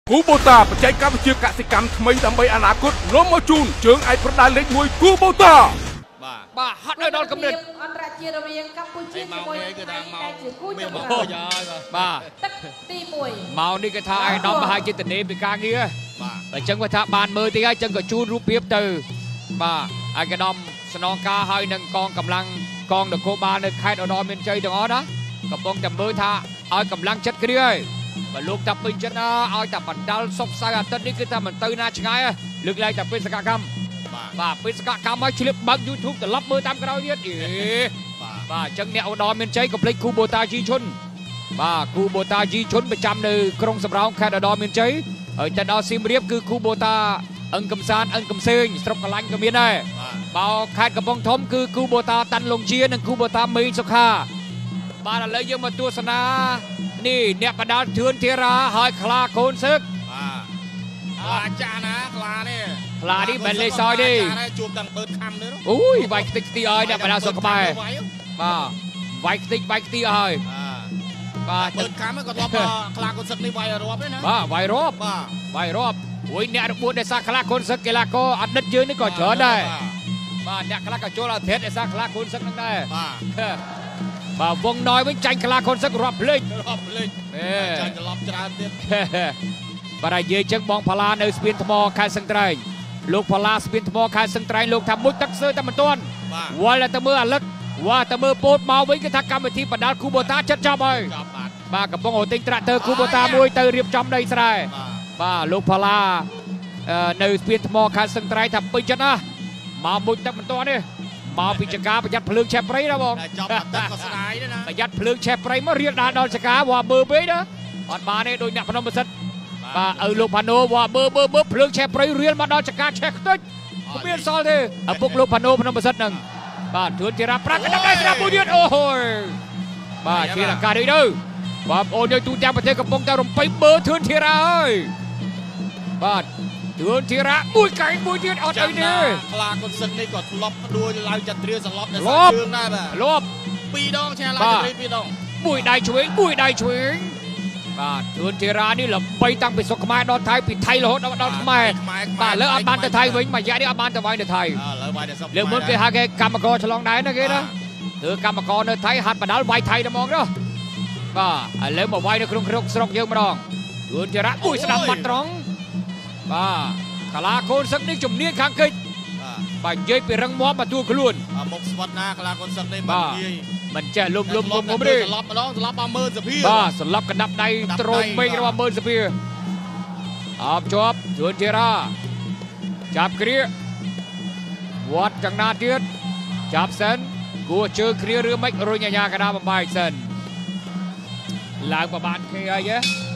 គូបូតាបច្ចេកវិទ្យាកសិកម្មថ្មីដើម្បីអនាគតនាំមកជូនជើងឯកប្រដាល់លេខ1គូបូតាបាទហត់នៅដល់កំណត់អន្តរជាតិរវាងកម្ពុជាជាមួយនឹងថៃដែលជាគូចុងក្រោយបាទទឹកទី1 មកនេះគេថាឯកឧត្តមមហាចិត្តនេពីការងារបាទអញ្ចឹងគាត់ថាបានមើលទីហើយអញ្ចឹងក៏ជូនរូបភាពទៅបាទឯកឧត្តមស្នងការហើយនឹងកងកម្លាំងកងនគរបាលនៅខេត្តឧត្តរមានជ័យទាំងអស់ណាកំពុងតែមើលថាឲ្យកម្លាំងចិត្តគ្រាហើយបើលោកតាពេញចិត្តណាឲ្យតែបណ្ដាលសុកសៅអាទិត្យនេះគឺថាមិនទៅណាឆ្ងាយលើកឡើងតែពេលសកកម្មបាទពេលសកកម្មឲ្យឆ្លៀបបើក YouTube ត្រឡប់មើលតាមក្រោយទៀតបាទអញ្ចឹងអ្នកឧត្តរមានជ័យកុំភ្លេចគូបូតាជីឈុនបាទគូបូតាជីឈុនប្រចាំនៅក្រុងសំរោងខេត្តឧត្តរមានជ័យហើយតែដល់សៀមរាបគឺគូបូតាអឹងកំសានអឹងកំសែងស្រុកកលាញ់ក៏មានដែរបើខេត្តកំពង់ធំគឺគូបូតាតាន់លងជានិងគូបូតាមេងសុខាបាទឥឡូវយើងមកទស្សនានេះអ្នកបដាល់ធឿនធីរ៉ាហើយខ្លាកូនសឹកបាទចាស់ណាខ្លានេះមិនលេសយទេជួបទាំងបឺតខំនេះអូយវាយខ្ទេចខ្ទីឲ្យអ្នកបដាល់សុកក្បែរបាទវាយខ្ទេចវាយខ្ទីឲ្យបាទបឺតខំក៏ធ្លាប់ខ្លាកូនសឹកនេះវាយរាប់ទេណាបាទវាយរាប់អូយអ្នករបួសដោយសារខ្លាកូនសឹកកីឡាករអតីតយើងនេះក៏ច្រើនដែរបាទអ្នកខ្លះក៏ចូលអធិដ្ឋដោយសារខ្លាកូនសឹកហ្នឹងដែរបាទវងណយវិញចាញ់ខ្លាកូនសឹករាប់ភ្លេចចាញ់ត្រឡប់ច្រើនទៀតបាទនិយាយចឹងបងផាឡានៅស្ពានថ្មខេត្តសឹងត្រែងលោកផាឡាស្ពានថ្មខេត្តសឹងត្រែងលោកថាមុជទឹកសើតែមិនទាន់វល់តែមើលអាលឹកវ៉ាតែមើលពោតមកវិញគឺថាកម្មវិធីបណ្ដាលគូបូតាចិត្តចប់ហើយបាទកំពុងអូទិញត្រាក់ទ័រគូបូតាមួយទៅរៀបចំដីស្រែបាទលោកផាឡានៅស្ពានថ្មខេត្តសឹងត្រែងថាពេញចិត្តណាមកមុជទឹកមិនទាន់ទេមកពីចកាប្រយ័ត្នភ្លើងឆេះព្រៃណាបងចាប់ទឹកក៏ស្ដាយដែរណាប្រយ័ត្នភ្លើងឆេះព្រៃមករៀលដល់ចកាវ៉ាមើលពេកណាអត់បានទេដូចអ្នកភ្នំប្រសិទ្ធបាទឪលោកផាណូវ៉ាមើលភ្លើងឆេះព្រៃរៀលមកដល់ចកាឆេះខ្ទេចគ្មានសល់ទេឪពុកលោកផាណូភ្នំប្រសិទ្ធហ្នឹងបាទធឿនធីរ៉ាប្រាក់កណ្ដាប់ដៃស្ដាប់មួយទៀតអូយបាទជាអាកាសនេះទៅបាទអូននៅទូទាំងប្រទេសកំពុងតែរំពេញមើលធឿនធីរ៉ាហើយបាទធឿនធីរ៉ាមួយកែងមួយទៀតអត់អីទេខ្លាកូនសឹកនេះក៏ធ្លាប់ដួលឡើងចាត់ត្រៀសន្លប់នៅសាជើងដែរបាទធ្លាប់ 2ដងឆ្ងាយឡើងចាត់ត្រៀ2ដងមួយដៃឆ្វេងបាទធឿនធីរ៉ានេះល្បីតាំងពីស្រុកខ្មែរដល់ថៃពីថៃរហូតដល់ខ្មែរបាទលើអត់បានទៅថៃវិញមួយរយៈនេះអត់បានទៅវាយទៅថៃលើមុនគេហៅគេកម្មករឆ្លងដែនណាគេណាគឺកម្មករនៅថៃហាត់បដាល់វាយថៃតែហ្មងណាបាទឥឡូវមកវាយនៅក្នុងស្រុកយើងម្ដងធឿនធីរ៉ាមួយស្ដាប់បាត់ត្រង់បាទកាឡាកូនសឹកនេះជំនាញខាងកិច្ចបាទនិយាយពីរឹងមាំមកទួលខ្លួនមុខស្វិតណាកាឡាកូនសឹកនេះមិននិយាយមិនចេះលុំទេត្រឡប់ម្ដងត្រឡប់មកមើលសភាបាទសន្លប់កណ្ដាប់ដៃត្រួយមេឃរបស់មើលសភាអបជាប់ធឿនធីរ៉ាចាប់គ្រាវត្តចង្ណាទៀតចាប់សិនគួរជើគ្រាឬមិនរុញអាញាកណ្ដាលបំបាយសិនឡើងប្រហែល K ហើយ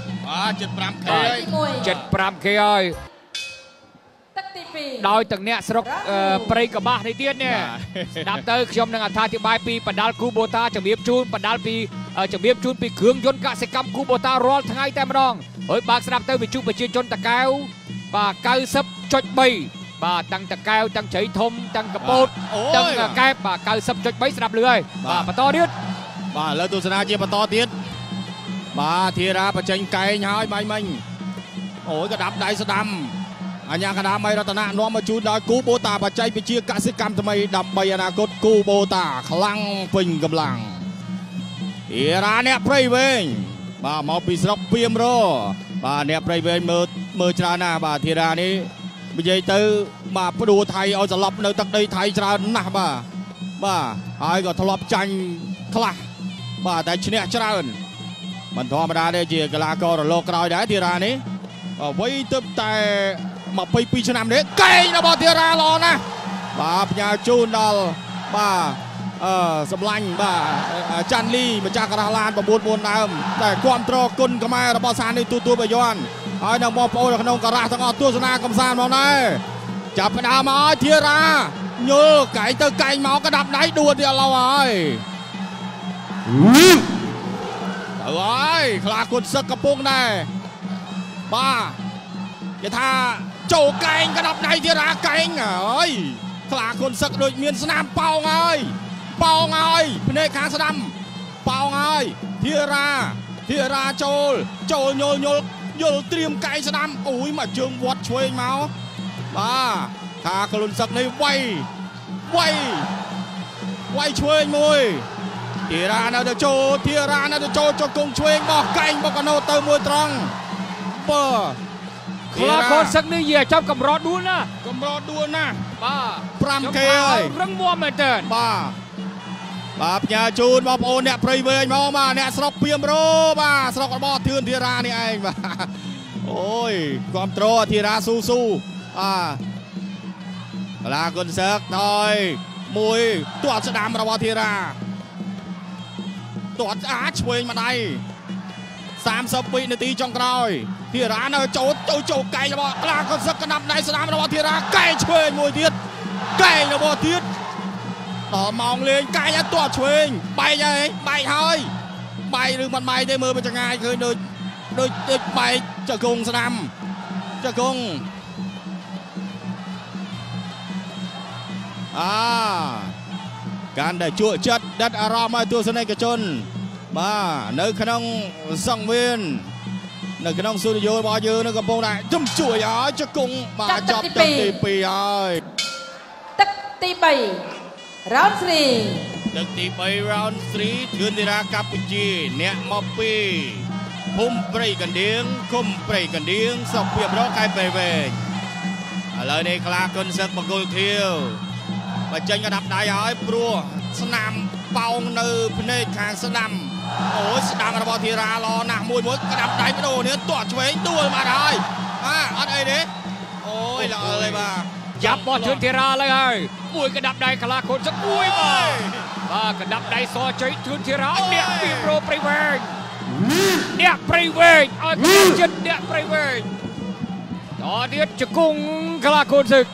75K 75K ហើយទឹកទី2 ដោយទាំងអ្នកស្រុកព្រៃកបាស់នេះទៀតនេះស្ដាប់ទៅខ្ញុំនឹងអត្ថាធិប្បាយពីបណ្ដាលគូបូតាជំរាបជូនបណ្ដាលពីជំរាបជូនពីគ្រឿងយន្តកសិកម្មគូបូតារាល់ថ្ងៃតែម្ដងហើយបើកស្ដាប់ទៅវិទ្យុប្រជាជនតកែវបាទ 90.3 បាទតាំងតកែវតាំងជ្រៃធំតាំងកពតតាំងកែបបាទ 90.3 ស្ដាប់លឺហើយបាទបន្តទៀតបាទឥឡូវទស្សនាជាបន្តទៀតបាទធីរ៉ាបញ្ចេញកែងហើយមិញអូយកដាប់ដៃស្ដាំអញ្ញាកណ្ដាលមៃរតនៈនាំមកជូនដល់គូបូតាបច្ចេកវិទ្យាកសិកម្មថ្មីដើម្បីអនាគតគូបូតាខ្លាំងពេញកម្លាំងធីរ៉ាអ្នកព្រៃវែងបាទមកពីស្រុកពីមរបាទអ្នកព្រៃវែងមើលច្រើនណាស់បាទធីរ៉ានេះនិយាយទៅបាទផ្ដួលថៃឲ្យសន្លប់នៅទឹកដីថៃច្រើនណាស់បាទហើយក៏ធ្លាប់ចាញ់ខ្លះបាទតែឈ្នះច្រើនមិនធម្មតាទេជាកីឡាកររលកក្រោយដែរធីរ៉ានេះអ្វីទៅតែ22ឆ្នាំនេះកែងរបស់ធីរ៉ាល្អណាស់បាទផ្ញើជូនដល់បាទសម្លាញ់បាទចាន់លីម្ចាស់ការ៉ាឡាន9ដើមតែគ្រប់គ្រងគុណខ្មែររបស់សានេះទូបយ័នហើយនៅបងប្អូនក្នុងការ៉ាទាំងអស់ទស្សនាកំសាន្តមកដែរចាប់ផ្ដើមមកធីរ៉ាញើកែងទៅកែងមកក្តាប់ដៃដួលទៀតឥឡូវហើយទៅហើយខ្លាគុនសឹកកំពុងដែរបាទគេថាចូលកែងក្តាប់ដៃធីរ៉ាកែងហើយខ្លាគុនសឹកដូចមានស្នាមប៉ោងហើយភ្នែកខាងស្ដាំប៉ោងហើយធីរ៉ាចូលញយល់ត្រៀមកែស្ដាំអូយមកជើងវត្តឆ្វេងមកបាទថាខ្លួនសឹកនេះវាយឆ្វេងមួយធីរ៉ានៅទៅចូលចុះគង់ឆ្វេងបោះកែងបកកណូទៅមួយត្រង់បើខ្លាខូនសឹកនេះយាចាប់កម្រដួលណាបាទ 5K ហើយរឹងមាំមែនតើបាទផ្ញើជូនបងប្អូនអ្នកព្រៃវែងមកបាទអ្នកស្រុកពីមរោបាទស្រុករបស់ធឿនធីរ៉ានេះឯងបាទអូយគ្រប់ត្រធីរ៉ាស៊ូបាទឡាគុនសឹកដល់មួយទាត់ស្ដាំរបស់ធីរ៉ាទាត់ឆ្វេងម្ដាយ32នាទីចុងក្រោយធីរ៉ានៅចូលកែងរបស់ខ្លាគុនសឹកកណាប់ដៃស្ដាំរបស់ធីរ៉ាកែងឆ្វេងមួយទៀតកែងរបស់ទៀតដល់ម៉ោងលេងកែងឲ្យទាត់ឆ្វេងបែកហើយបែកឬមិនបែកទេមើលពីចង្អាយឃើញដូចបែកចកងស្ដាំចកងកាន់តែជក់ចិត្តដិតអារម្មណ៍ឲ្យទស្សនិកជនបាទនៅក្នុងសង្វៀននៅក្នុងស្ទូឌីយោរបស់យើងនៅកំពុងតែជំជួយឲ្យចកងបាទចប់ទឹកទី2ហើយទឹកទី3 round 3 ទឹកទី3 round 3 ធឿនធីរ៉ាកម្ពុជាអ្នកមកពីភូមិព្រៃកណ្ដៀងឃុំព្រៃកណ្ដៀងស្រុកពីមរោខេត្តព្រៃវែងឥឡូវនេះខ្លាគុនសឹកបង្គោលខៀវបើចេញកដាប់ដៃហើយព្រោះស្នាមប៉ោងនៅភ្នែកខាងស្ដាំអូយស្ដាំរបស់ធីរ៉ាល្អណាស់មួយកដាប់ដៃបដូរនេះទាត់ឆ្វេងដួលបាត់ហើយអត់អីទេអូយល្អហើយបាទយ៉ាប់បោះជឿនធីរ៉ាឡើយហើយមួយកដាប់ដៃខ្លាខូនសឹកមួយបាទកដាប់ដៃសជ័យជឿនធីរ៉ាអ្នកពីប្រូព្រៃវែងឲ្យចិត្តអ្នកព្រៃវែងតទៀតជង្គង់ខ្លាខូនសឹក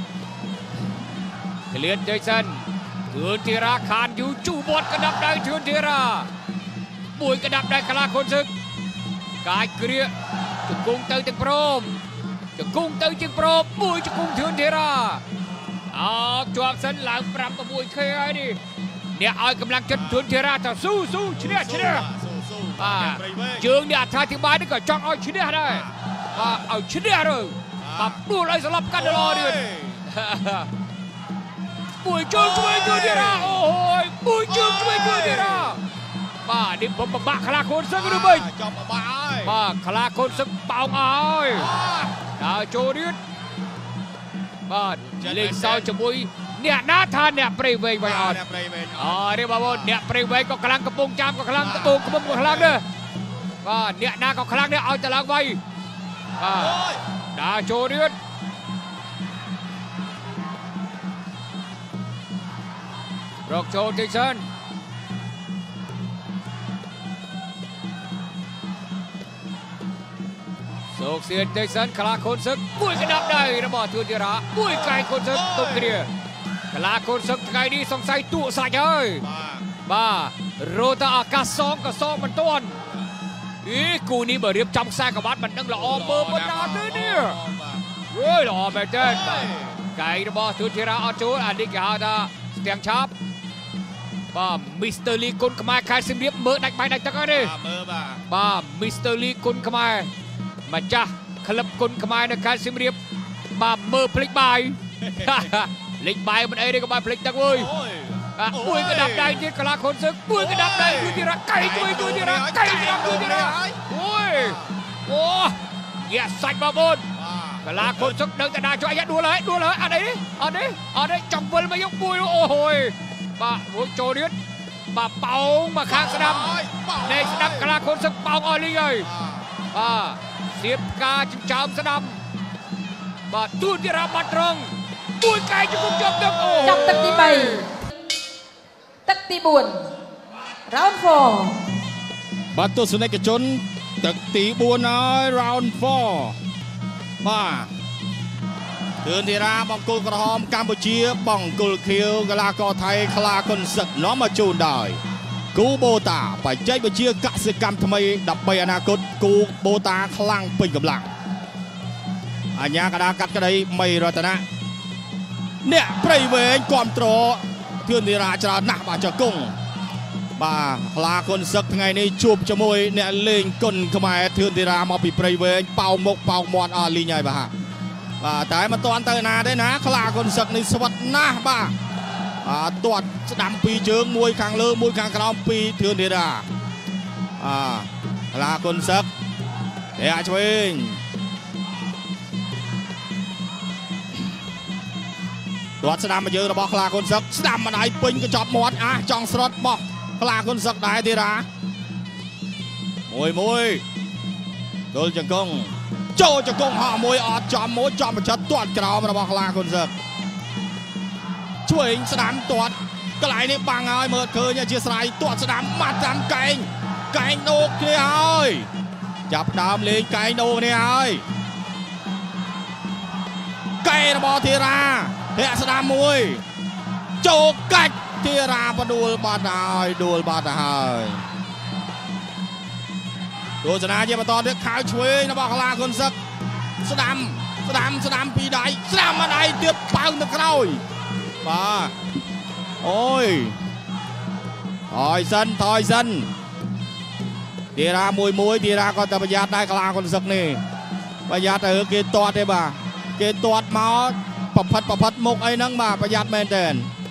ក្លៀនជ័យសិនជឿនធីរ៉ាខានយូជូវត្តកដាប់ដៃជឿនធីរ៉ាមួយកដាប់ដៃខ្លាខូនសឹកកាយគ្រាជង្គង់ទៅទាំងព្រមជង្គង់ទៅជាងប្រមមួយជង្គង់ធឿនធីរ៉ាជាប់សិនឡើង 5-6K ហើយនេះអ្នកឲ្យកម្លាំងចិត្តធឿនធីរ៉ាទៅស៊ូឈ្នះបាទជើងនេះអត្ថាធិប្បាយនេះក៏ចង់ឲ្យឈ្នះដែរបាទឲ្យឈ្នះទៅបាទដួលឲ្យស្លាប់កាន់ល្អទៀតមួយជើងជួយធឿនធីរ៉ាអូយមួយជើងជួយធឿនធីរ៉ាបាទនេះបំបាក់ខ្លាខូនសឹកឬមិនចំបបាក់ហើយបាទខ្លាខូនសឹកប៉ោងអើយដល់ចូលទៀតបាទលេងសើចជាមួយអ្នកណាថាអ្នកព្រៃវែងໄວអត់អ្នកព្រៃវែងនេះបងប្អូនអ្នកព្រៃវែងក៏ខ្លាំងកំពង់ចាមក៏ខ្លាំងត្បូងខ្មុំក៏ខ្លាំងដែរបាទអ្នកណាក៏ខ្លាំងដែរឲ្យតឡើងໄວបាទដល់ចូលទៀតរកចូលតិចសិនសូកសៀនតិចសិនខ្លាខូនសឹកមួយកដាប់ដៃរបស់ធឿនធីរ៉ាមួយកែខូនសឹកទុកគ្នាខ្លាខូនសឹកថ្ងៃនេះសង្ស័យទួសាច់ហើយបាទរោតាអាកាសសងក៏សងមិនទាន់គូនេះបើរៀបចំខ្សែក្បាត់មិនដឹងល្អមើលប៉ុណ្ណាទេនេះអូយល្អមែនទេកែរបស់ធឿនធីរ៉ាអត់ចូលអានេះគេហៅថាស្ទាំងឆាប់បាទមីស្ទ័រលីគុនខ្មែរខេត្តសៀមរាបមើលដាច់បាយដាច់ទឹកហើយនេះមើលបាទមីស្ទ័រលីគុនខ្មែរម្ចាស់ក្លឹបគុនខ្មែរនៅខេត្តសៀមរាបបាទមើលភ្លេចបាយលេចបាយមិនអីទេក៏បាយភ្លេចទឹកអើយមួយកដាប់ដៃទៀតខ្លាខូនសឹកមួយកដាប់ដៃធឿនធីរ៉ាកែជួយធឿនធីរ៉ាកែស្ដាប់ធឿនធីរ៉ាអូយ៉ាសាច់បងប្អូនខ្លាខូនសឹកដឹងតែដាជួយដួលហើយអត់អីចង់វិលមកយកមួយអូយបាទមួយចូលទៀតបាទប៉ោងមកខាងស្ដាំនៃស្ដាប់ខ្លាខូនសឹកប៉ោងអស់លីហើយបាទសៀបការចិញ្ចើមស្ដាំបាទធឿនធីរ៉ាបាត់ត្រង់មួយកែជង្គង់ជាប់ទឹកចាប់ទឹកទី3ទឹកទី4 round 4 បាទទស្សនិកជនទឹកទី4ហើយ round 4បាទធឿនធីរ៉ាបង្គោលក្រហមកម្ពុជាបង្គោលខៀវកីឡាករថៃខ្លាគុនសឹកនាំមកជូនដោយគូបូតាបច្ចេកវិទ្យាកសិកម្មថ្មីដើម្បីអនាគតគូបូតាខ្លាំងពេញកម្លាំងអញ្ញាកដាកាត់ក្តីមីរតនៈអ្នកព្រៃវែងគ្រប់ត្រធឿនធីរ៉ាច្រើនណាស់បាទចកុងបាទខ្លាគុនសឹកថ្ងៃនេះជួបជាមួយអ្នកលេងគុនខ្មែរធឿនធីរ៉ាមកពីព្រៃវែងប៉ោងមុខប៉ោងមាត់អស់លីងហើយបាទតែមិនទាន់ទៅណាទេណាខ្លាគុនសឹកនេះស្វិតណាស់បាទទាត់ស្ដាំពីរជើងមួយខាងលើមួយខាងក្រោមពីធឿនធីរ៉ាខ្លាគុនសឹកតែឆ្វេងទាត់ស្ដាំមកយើងរបស់ខ្លាគុនសឹកស្ដាំមិនឲ្យពេញកញ្ចប់មាត់ចង់ស្រុតបោះខ្លាគុនសឹកដែរធីរ៉ាមួយទល់ចង្គង់ចូលចង្គង់ហោះមួយអត់ចំមួយចំបញ្ឆិតទាត់ក្រោមរបស់ខ្លាគុនសឹកឆ្វេងស្ដាំទាត់កន្លែងនេះបាំងហើយមើលឃើញជាស្រ័យទាត់ស្ដាំម៉ាត់ស្ដាំកែងដូកគ្នាហើយចាប់ដើមលេងកែងដូកគ្នាហើយកែរបស់ធីរ៉ាធាក់ស្ដាំមួយចូលកាច់ធីរ៉ាបដួលបាត់ហើយដួលបាត់ហើយទស្សនាជាបន្តទៀតខៅឆ្វេងរបស់ខ្លាគុនសឹកស្ដាំពីដៃស្ដាំមកដៃទៀតប៉ៅទៅក្រោយបាទអូយថយសិនធីរ៉ាមួយធីរ៉ាក៏តែប្រយ័ត្នដែរខ្លាគុនសឹកនេះប្រយ័ត្នទៅគេទាត់ទេបាទគេទាត់មកប្រផិតមុខអីហ្នឹងបាទប្រយ័ត្នមែនតើ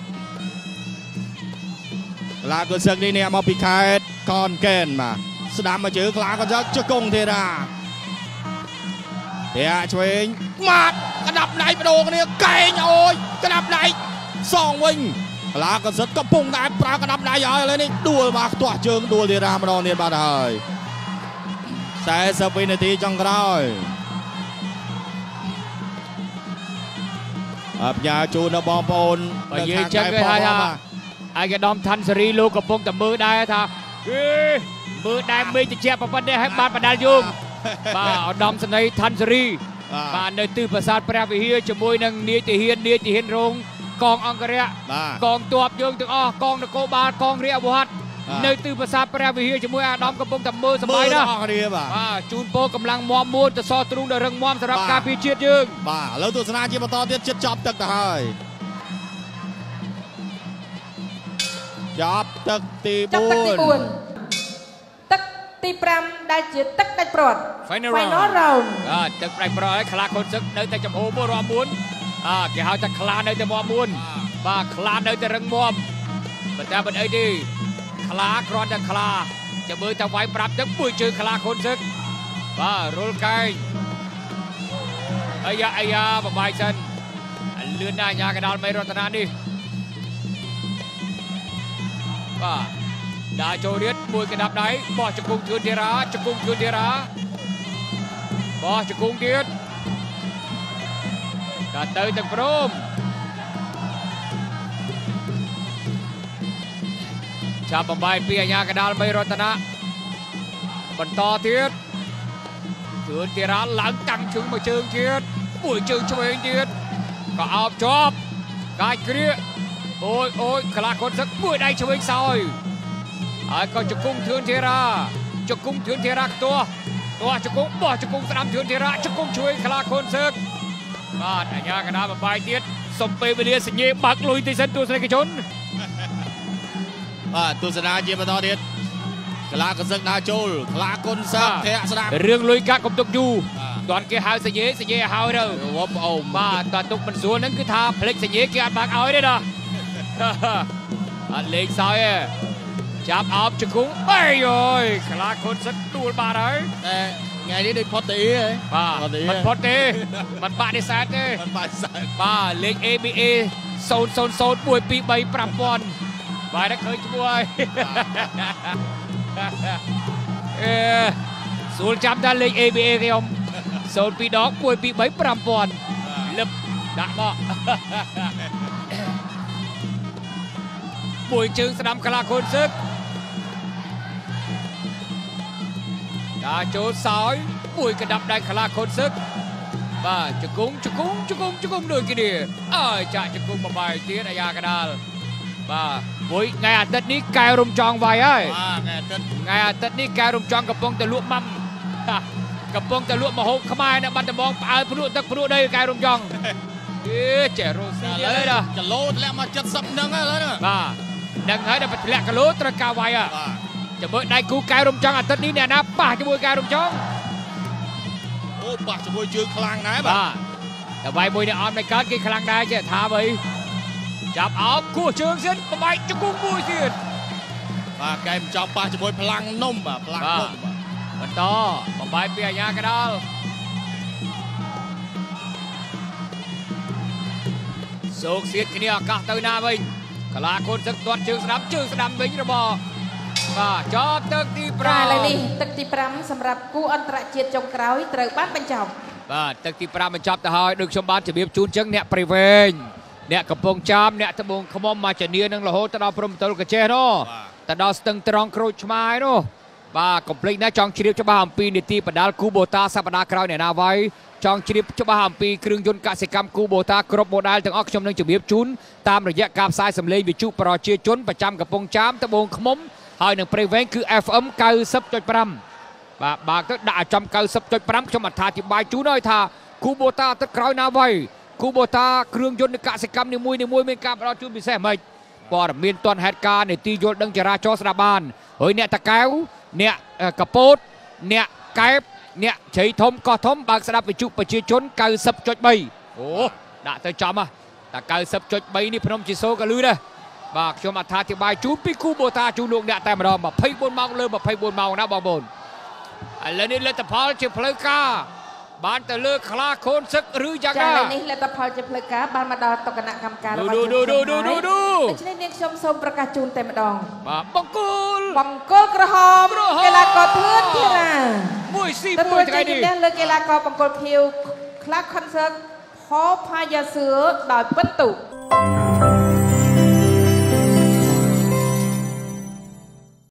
ខ្លាគុនសឹកនេះមកពីខេត្តខនកែនបាទស្ដាំមកជើខ្លាគុនសឹកជង្គង់ធីរ៉ាឆ្វេងម៉ាត់ក្តាប់ដៃបដូរគ្នាកែងអូយក្តាប់ដៃសងវិញខ្លាគុនសឹកកំពុងតែប្រើក្តាប់ដៃហើយឥឡូវនេះដួលបាទខ្ទាស់ជើងដួលធីរ៉ាម្ដងទៀតបាត់ហើយ40វិនាទីចុងក្រោយផ្ញើជូនដល់បងប្អូនបើនិយាយចឹងគេហៅថាអាយដាមឋានសេរីលោកកំពុងតែមើលដែរថាមើលដែរមេឃត្រជាក់ប៉ុណ្ណេះឲ្យបានបដាល់យងបាទឧត្តមសេនីយ៍ឋានសេរីបាទនៅទិសប្រាសាទព្រះវិហារជាមួយនឹងនាយទាហានរងកងអង្គរៈកងទ័ពយើងទាំងអស់កងនគរបាលកងរាជអាវុធនៅទិសប្រាសាទព្រះវិហារជាមួយអាដាមកំពុងតែមើលសប្បាយណាស់បាទជូនពរកម្លាំងមាំមួនទៅសទ្រូងដល់រឹងមាំសម្រាប់ការពារជាតិយើងបាទឥឡូវទស្សនាជាបន្តទៀតចិត្តចប់ទឹកទៅហើយចប់ទឹកទី4 ទឹកទី5ដែលជាទឹកដាច់ព្រាត់ Final round ទឹកដាច់ព្រាត់ហើយខ្លាគុនសឹកនៅតែចំហមួយរាប់មួនគេហៅថាខ្លានៅតែមាំមួនបាទខ្លានៅតែរឹងមាំប៉ុន្តែមិនអីទេខ្លាគ្រាន់តែខ្លាចាំមើលតែវាយប្រាប់ទឹកមួយជើងខ្លាគុនសឹកបាទរុលកែងអាយ៉ាបបាយសិនលឿនណាស់អាញាកដាលមេរតនានេះបាទដាក់ចូលរៀតមួយកណ្ដាប់ដៃបោះជង្គង់ធឿនធីរ៉ាបោះជង្គង់ទៀតកាត់ទៅទឹកព្រមចាប់បំបាយពីអាញាកដាលមេរតនាបន្តទៀតធឿនធីរ៉ាឡើងតាំងជើងមួយជើងទៀតមួយជើងឆ្វេងទៀតក៏អោបជាប់កាច់គ្រាអូយខ្លាគុនសឹកមួយដៃឆ្វេងសោយហើយក៏ជង្គង់ធឿនធីរ៉ាខ្ទាស់ជង្គង់បោះជង្គង់ស្ដាំធឿនធីរ៉ាជង្គង់ឆ្វេងខ្លាគុនសឹកបាទអាញាកដាលបំបាយទៀតសុំពេលវេលាសញ្ញាបាក់លុយទីសិនទស្សនិកជនបាទទស្សនាជាបន្តទៀតខ្លាគុនសឹកដើរចូលខ្លាគុនសឹកធាក់ស្ដាំរឿងលុយកាក់កុំទុកយូរតន់គេហៅសញ្ញាឲ្យទៅបងប្អូនបាទតើទុកមិនស្រួលហ្នឹងគឺថាផ្លេចសញ្ញាគេអត់បាក់ឲ្យទេណាអត់លេងសើយទេចាប់អោបជង្គង់អើយខ្លាគុនសឹកដួលបាត់ហើយតែថ្ងៃនេះដូចផុតទេបាទមិនផុតទេមិនបាក់ទេសែតទេបាទលេខ ABA 000 123 5000បាទឃើញឈ្មោះហើយស្រួលចាំដល់លេខ ABA ខ្ញុំ02ដង123 5000លឹបដាក់មកមួយជើងស្ដាំខ្លាគុនសឹកដាក់ចូលសោយមួយកណ្ដាប់ដៃខ្លាគុនសឹកបាទជង្គង់ដូចគ្នាអើយចាក់ជង្គង់បបាយទៀតអាយ៉ាកដាលបាទមួយថ្ងៃអាទិត្យនេះកែរំចង់វាយហើយថ្ងៃអាទិត្យនេះកែរំចង់កំពុងតែលក់ម៉ាំកំពុងតែលក់ម្ហូបខ្មែរនៅបាត់ដំបងផ្អើលភ្លក់ទឹកភ្លក់ដីកែរំចង់ចេះរស់ស៊ីឡើយណាគីឡូធ្លាក់មក70ហ្នឹងហើយបាទ đừng hãy đập lẹ cả lúa tra cao vậy àจะเบิร์ดได้กูกายรมจังอาทิตย์นี้เนี่ยนะป่าจะมวยกายรมจังโอ้ป่าจะมวยจืดคลังนะบ่าแต่ใบมวยเนี่ยออมในการกินคลังได้จะท้าไปจับเอากู้เชิงเส้นใบจะกู้มวยสิป่าไก่จับป่าจะมวยพลังนุ่มบ่าพลังนุ่มมันต่อใบเปียยากันเอาสุกเสียดที่นี่อากาศตื่นหน้าไปกลาคนสักตัวเชิงสนามไประบอจอบตึกตีปราอะไรนี่ตึกตีปรามสำหรับกู้อันตรายจงกราวเต๋อบ้านบรรจบตึกตีปรามบรรจบแต่หอยดึกชมบ้านจะบีบจูนจังเนี่ยปริเวณเนี่ยกระโปรงจามเนี่ยตะบงขมอมมาจะเนียนังละโหตะดาวพรมตะลุกเจโน่ตะดาวสตึงตรองโครชมายโน่คอมพลีทนะจองชีริบจะบ้าหำปีนิติปดาลคูโบตาสัปดาห์คราวเนี่ยนาไว้จองชีริบจะบ้าหำปีเครื่องยนต์กสิกรรมคูโบตากรบโมดาลถึงออกชมนึงจะบีบจูนตามระยะการสายสำเร็จวิจุปรอเชียจนประจำกระโปรงจามตะบงขมอมหอยหนึ่งปริเวณคือ FM เกาซับจอยปรำบางก็ด่าจำเกาซับจอยปรำชมอัฐาที่ใบจูน้อยท่าคูโบตาตะคราวนาไว้คูโบตาเครื่องยนต์กสิกรรมในมวยเมกาเราจูนพิเศษไหมปอดมีนตอนเหตุการณ์ในตีโยนดังจราจรสระบานเฮ้ยเนี่ยตะแก้วเนี่ยกระโปดเนี่ยไก่เนี่ยเฉยทมก็ทมบางสนับวิจุประชีชนเกาซับจอยใบโอ้ด่าเธอจำอ่ะแต่เกาซับจอยใบนี่พนมจิโซก็ลือเลยบากชมอัฐาที่ใบจูนปีคูโบตาจูนลงเนี่ยแต่มาดอมแบบไพ่บนเมาเลยแบบไพ่บนเมานะบอลบนแล้วนี่เลตพอลเจ็บเพลกาบ้านแต่เลือกคลาโคนซึกหรือยังไงนี่เลตพอลเจ็บเพลกาบ้านมาดอตกคณะกรรมการดูฉะนั้นเนี่ยชมประกาศจูนแต่มาดองบังกุลกระหอมเกลากรเพื่อนที่น่ะมวยซีมวยใจดีเลยเกลากรบังกุลคิวคลาคอนเสิร์ตพอพายาเสือดอยปั้นตุ